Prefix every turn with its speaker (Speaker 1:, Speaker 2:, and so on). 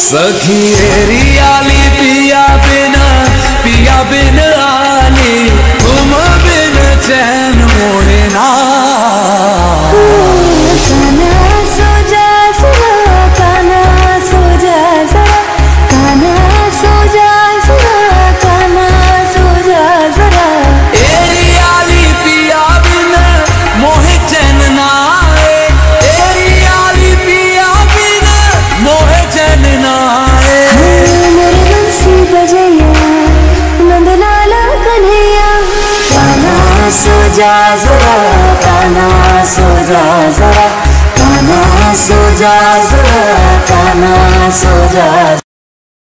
Speaker 1: सखी एरियाली पिया बिन आली तुम बिन चैन मोहे ना।
Speaker 2: काना सो जा जरा, काना सो जा जरा, काना सो जा जरा, काना सो जा जरा।
Speaker 1: एरियाली पिया बिन मोहे चैन ना आए, एरियाली पिया बिन मोहे चैन ना आए।
Speaker 2: मेरे बंसी बजैया नंदलाल कन्हैया, काना सो जा जरा, काना सो जा जरा, काना सो जा जरा, काना सो जा।